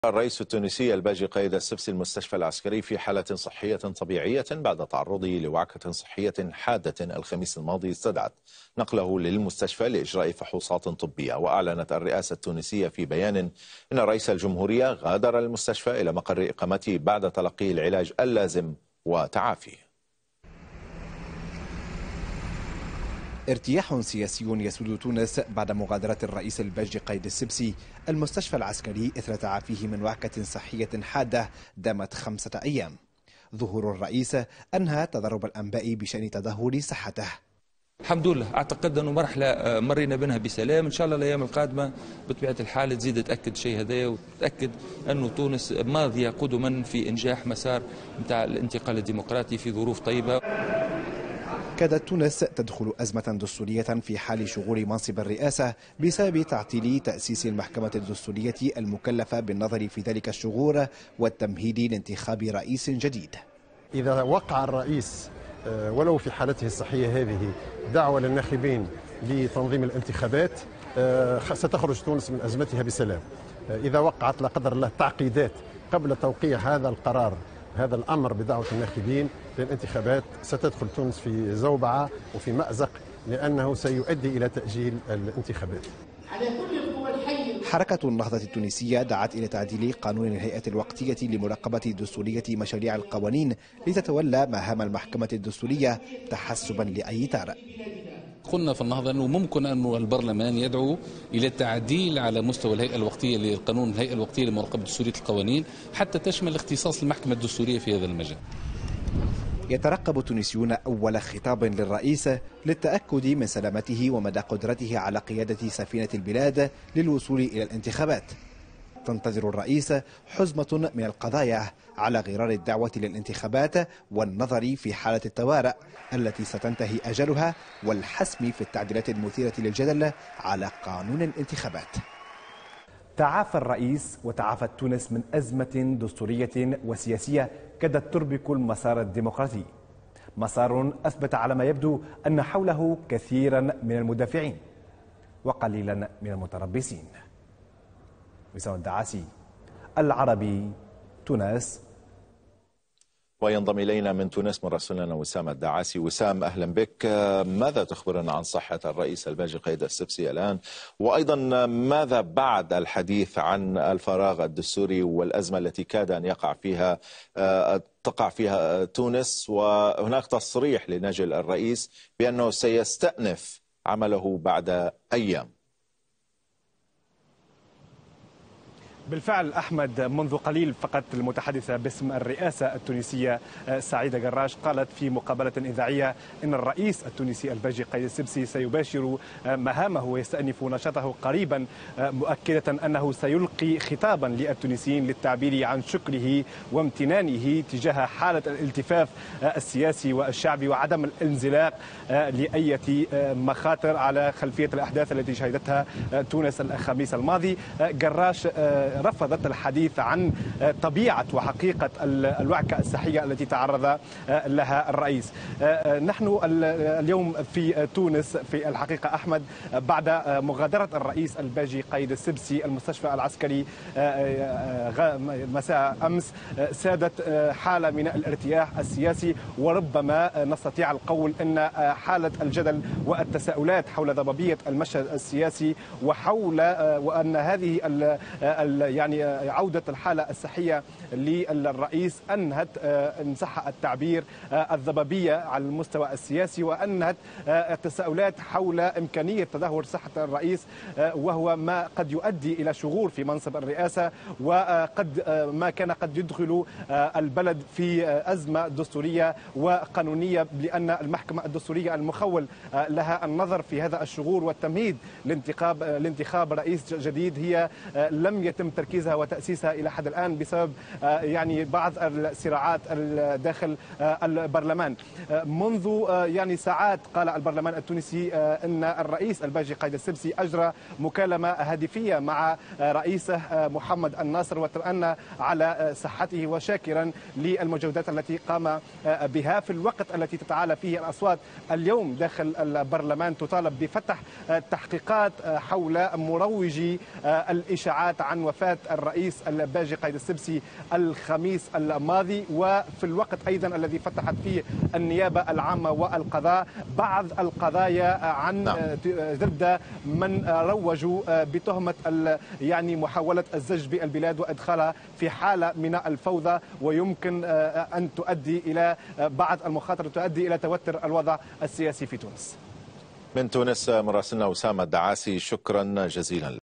الرئيس التونسي الباجي قايد السبسي المستشفى العسكري في حالة صحية طبيعية بعد تعرضه لوعكة صحية حادة الخميس الماضي استدعت نقله للمستشفى لإجراء فحوصات طبية. وأعلنت الرئاسة التونسية في بيان أن رئيس الجمهورية غادر المستشفى إلى مقر إقامته بعد تلقي العلاج اللازم وتعافيه. ارتياح سياسي يسود تونس بعد مغادرة الرئيس الباجي قايد السبسي المستشفى العسكري إثر تعافيه من وعكة صحية حادة دامت 5 أيام. ظهور الرئيس أنهى تضارب الأنباء بشأن تدهور صحته. الحمد لله، أعتقد أنه مرحلة مرينا بها بسلام. إن شاء الله الأيام القادمة بطبيعة الحال تزيد تأكد شيء هذايا، وتأكد أنه تونس ماضية قدما في إنجاح مسار نتاع الانتقال الديمقراطي في ظروف طيبة. كادت تونس تدخل أزمة دستورية في حال شغول منصب الرئاسة بسبب تعطيل تأسيس المحكمة الدستورية المكلفة بالنظر في ذلك الشغور والتمهيد لانتخاب رئيس جديد. إذا وقع الرئيس ولو في حالته الصحية هذه دعوة للناخبين لتنظيم الانتخابات ستخرج تونس من أزمتها بسلام. إذا وقعت لا قدر الله تعقيدات قبل توقيع هذا القرار، هذا الأمر بدعوة الناخبين للانتخابات، ستدخل تونس في زوبعة وفي مأزق، لأنه سيؤدي إلى تأجيل الانتخابات. حركة النهضة التونسية دعت إلى تعديل قانون الهيئة الوقتية لمراقبة دستورية مشاريع القوانين لتتولى مهام المحكمة الدستورية تحسبا لأي طارئ. قلنا في النهضة أنه ممكن أن البرلمان يدعو إلى التعديل على مستوى الهيئة الوقتية للقانون الهيئة الوقتية لمراقبة دستورية القوانين حتى تشمل اختصاص المحكمة الدستورية في هذا المجال. يترقب التونسيون أول خطاب للرئيس للتأكد من سلامته ومدى قدرته على قيادة سفينة البلاد للوصول إلى الانتخابات. تنتظر الرئيس حزمة من القضايا على غرار الدعوة للانتخابات والنظر في حالة الطوارئ التي ستنتهي أجلها والحسم في التعديلات المثيرة للجدل على قانون الانتخابات. تعافى الرئيس وتعافت تونس من أزمة دستورية وسياسية كادت تربك المسار الديمقراطي، مسار أثبت على ما يبدو أن حوله كثيرا من المدافعين وقليلا من المتربصين. وسام الدعاسي، العربي، تونس. وينضم إلينا من تونس مراسلنا وسام الدعاسي. وسام، أهلا بك. ماذا تخبرنا عن صحة الرئيس الباجي قايد السبسي الآن، وأيضا ماذا بعد الحديث عن الفراغ الدستوري والأزمة التي كاد أن تقع فيها تونس، وهناك تصريح لنجل الرئيس بأنه سيستأنف عمله بعد أيام؟ بالفعل أحمد، منذ قليل فقط المتحدثة باسم الرئاسة التونسية سعيدة جراش قالت في مقابلة إذاعية أن الرئيس التونسي الباجي قايد السبسي سيباشر مهامه ويستأنف نشاطه قريبا، مؤكدة أنه سيلقي خطابا للتونسيين للتعبير عن شكره وامتنانه تجاه حالة الالتفاف السياسي والشعبي وعدم الانزلاق لأي مخاطر على خلفية الأحداث التي شهدتها تونس الخميس الماضي. جراش رفضت الحديث عن طبيعة وحقيقة الوعكة الصحية التي تعرض لها الرئيس. نحن اليوم في تونس في الحقيقة أحمد بعد مغادرة الرئيس الباجي قايد السبسي المستشفى العسكري مساء أمس، سادت حالة من الارتياح السياسي، وربما نستطيع القول أن حالة الجدل والتساؤلات حول ضبابية المشهد السياسي وحول وأن هذه يعني عودة الحالة الصحية للرئيس أنهت إن صح التعبير الضبابية على المستوى السياسي، وأنهت التساؤلات حول إمكانية تدهور صحة الرئيس، وهو ما قد يؤدي إلى شغور في منصب الرئاسة، وقد ما كان قد يدخل البلد في أزمة دستورية وقانونية، لأن المحكمة الدستورية المخول لها النظر في هذا الشغور والتمهيد لانتخاب رئيس جديد هي لم يتم تركيزها وتأسيسها إلى حد الآن بسبب يعني بعض الصراعات داخل البرلمان. منذ يعني ساعات قال البرلمان التونسي أن الرئيس الباجي قايد السبسي أجرى مكالمة هاتفية مع رئيسه محمد الناصر وطمأن على صحته، وشاكرا للمجهودات التي قام بها في الوقت التي تتعالى فيه الأصوات اليوم داخل البرلمان تطالب بفتح تحقيقات حول مروجي الإشاعات عن وفاة وفاة الرئيس الباجي قايد السبسي الخميس الماضي، وفي الوقت أيضا الذي فتحت فيه النيابة العامة والقضاء بعض القضايا عن ضد من روجوا بتهمة يعني محاولة الزج بالبلاد وإدخالها في حالة من الفوضى، ويمكن أن تؤدي إلى بعض المخاطر تؤدي إلى توتر الوضع السياسي في تونس. من تونس مراسلنا أسامة الدعاسي، شكرا جزيلا.